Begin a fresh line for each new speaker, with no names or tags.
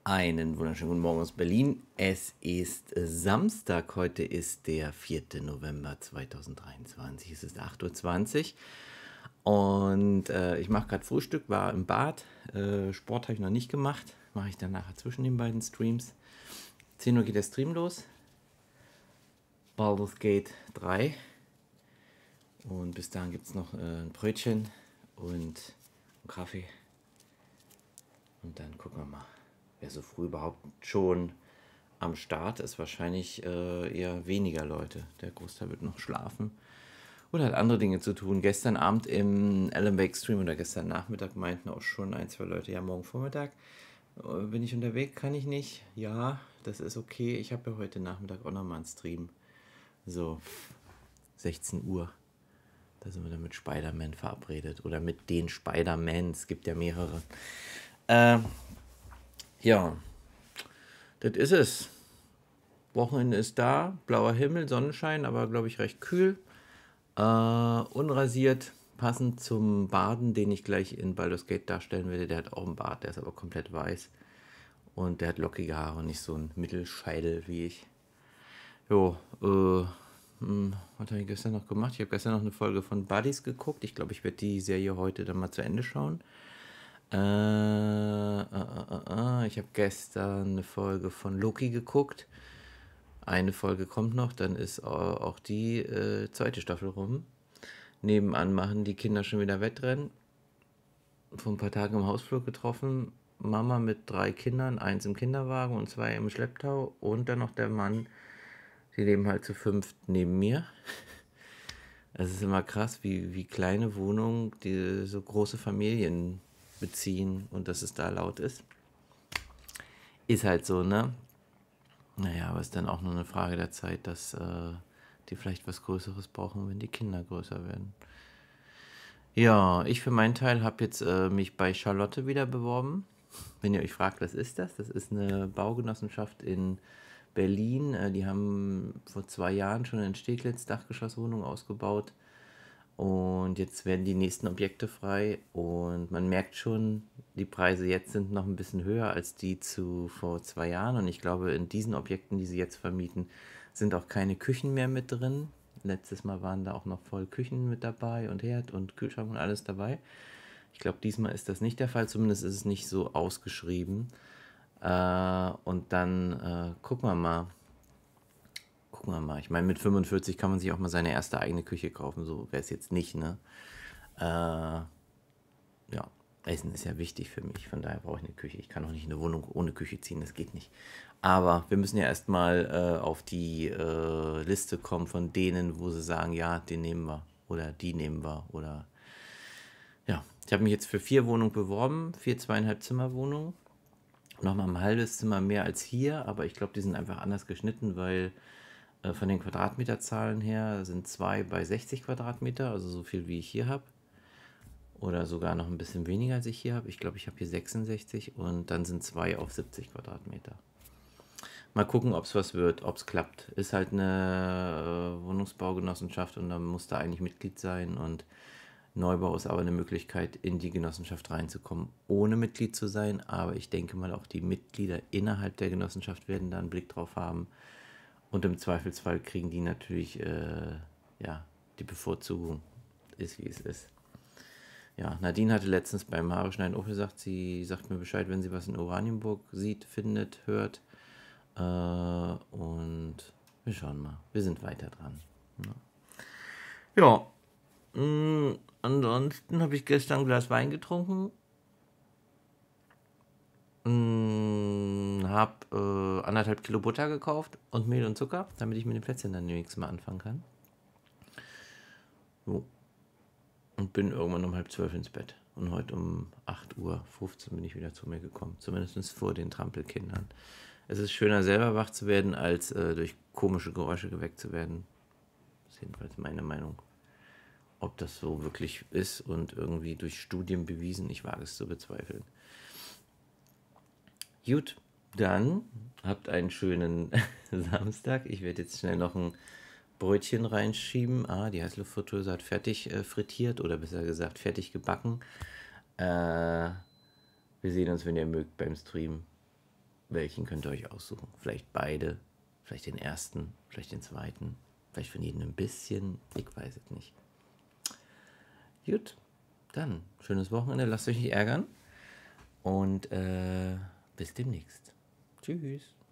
Einen wunderschönen guten Morgen aus Berlin. Es ist Samstag, heute ist der 4. November 2023. Es ist 8:20 Uhr und ich mache gerade Frühstück, war im Bad. Sport habe ich noch nicht gemacht, mache ich dann nachher zwischen den beiden Streams. 10 Uhr geht der Stream los, Baldur's Gate 3 und bis dahin gibt es noch ein Brötchen und einen Kaffee und dann gucken wir mal. Wer so früh überhaupt schon am Start ist, wahrscheinlich eher weniger Leute. Der Großteil wird noch schlafen oder hat andere Dinge zu tun. Gestern Abend im Alan Wake Stream oder gestern Nachmittag meinten auch schon ein, zwei Leute, ja, morgen Vormittag bin ich unterwegs, kann ich nicht. Ja, das ist okay. Ich habe ja heute Nachmittag auch nochmal einen Stream. So, 16 Uhr. Da sind wir dann mit Spider-Man verabredet. Oder mit den Spider-Mans. Es gibt ja mehrere. Ja, das ist es. Wochenende ist da, blauer Himmel, Sonnenschein, aber glaube ich recht kühl. Unrasiert, passend zum Baden, den ich gleich in Baldur's Gate darstellen werde. Der hat auch einen Bart, der ist aber komplett weiß. Und der hat lockige Haare und nicht so ein Mittelscheitel wie ich. Jo, was habe ich gestern noch gemacht? Ich habe gestern noch eine Folge von Buddies geguckt. Ich glaube, ich werde die Serie heute dann mal zu Ende schauen. Ich habe gestern eine Folge von Loki geguckt. Eine Folge kommt noch, dann ist auch die zweite Staffel rum. Nebenan machen die Kinder schon wieder Wettrennen. Vor ein paar Tagen im Hausflur getroffen. Mama mit 3 Kindern, 1 im Kinderwagen und 2 im Schlepptau. Und dann noch der Mann. Die leben halt zu 5 neben mir. Es ist immer krass, wie kleine Wohnungen die so große Familien beziehen und dass es da laut ist. Ist halt so, ne? Naja, aber es ist dann auch nur eine Frage der Zeit, dass die vielleicht was Größeres brauchen, wenn die Kinder größer werden. Ja, ich für meinen Teil habe jetzt mich bei Charlotte wieder beworben. Wenn ihr euch fragt, was ist das? Das ist eine Baugenossenschaft in Berlin. Die haben vor 2 Jahren schon in Steglitz Dachgeschosswohnungen ausgebaut. Und jetzt werden die nächsten Objekte frei und man merkt schon, die Preise jetzt sind noch ein bisschen höher als die zu vor 2 Jahren. Und ich glaube, in diesen Objekten, die sie jetzt vermieten, sind auch keine Küchen mehr mit drin. Letztes Mal waren da auch noch voll Küchen mit dabei und Herd und Kühlschrank und alles dabei. Ich glaube, diesmal ist das nicht der Fall, zumindest ist es nicht so ausgeschrieben. Und dann gucken wir mal. Gucken wir mal. Ich meine, mit 45 kann man sich auch mal seine erste eigene Küche kaufen. So wäre es jetzt nicht, ne? Ja, Essen ist ja wichtig für mich. Von daher brauche ich eine Küche. Ich kann auch nicht in eine Wohnung ohne Küche ziehen. Das geht nicht. Aber wir müssen ja erstmal auf die Liste kommen von denen, wo sie sagen, ja, den nehmen wir. Oder die nehmen wir. Oder ja, ich habe mich jetzt für 4 Wohnungen beworben. 4 2,5 Zimmer Wohnungen. Nochmal ein halbes Zimmer mehr als hier. Aber ich glaube, die sind einfach anders geschnitten, weil von den Quadratmeterzahlen her sind 2 bei 60 Quadratmeter, also so viel wie ich hier habe. Oder sogar noch ein bisschen weniger als ich hier habe. Ich glaube, ich habe hier 66 und dann sind 2 auf 70 Quadratmeter. Mal gucken, ob es was wird, ob es klappt. Ist halt eine Wohnungsbaugenossenschaft und da muss da eigentlich Mitglied sein und Neubau ist aber eine Möglichkeit, in die Genossenschaft reinzukommen, ohne Mitglied zu sein. Aber ich denke mal, auch die Mitglieder innerhalb der Genossenschaft werden da einen Blick drauf haben. Und im Zweifelsfall kriegen die natürlich ja, die Bevorzugung. Ist wie es ist. Ja, Nadine hatte letztens beim Haare schneiden auch gesagt, sie sagt mir Bescheid, wenn sie was in Oranienburg sieht, findet, hört. Und wir schauen mal. Wir sind weiter dran. Ja. Ansonsten habe ich gestern ein Glas Wein getrunken. Habe 1,5 Kilo Butter gekauft und Mehl und Zucker, damit ich mit den Plätzchen dann nächstes Mal anfangen kann. So. Und bin irgendwann um 11:30 ins Bett. Und heute um 8:15 Uhr bin ich wieder zu mir gekommen. Zumindest vor den Trampelkindern. Es ist schöner, selber wach zu werden, als durch komische Geräusche geweckt zu werden. Das ist jedenfalls meine Meinung. Ob das so wirklich ist und irgendwie durch Studien bewiesen, ich wage es zu bezweifeln. Gut, dann habt einen schönen Samstag. Ich werde jetzt schnell noch ein Brötchen reinschieben. Die Heißluftfritteuse hat fertig frittiert oder besser gesagt fertig gebacken. Wir sehen uns, wenn ihr mögt, beim Stream. welchen könnt ihr euch aussuchen. Vielleicht beide, vielleicht den ersten, vielleicht den zweiten, vielleicht von jedem ein bisschen, ich weiß es nicht. Gut, dann schönes Wochenende, lasst euch nicht ärgern und bis demnächst. Tschüss.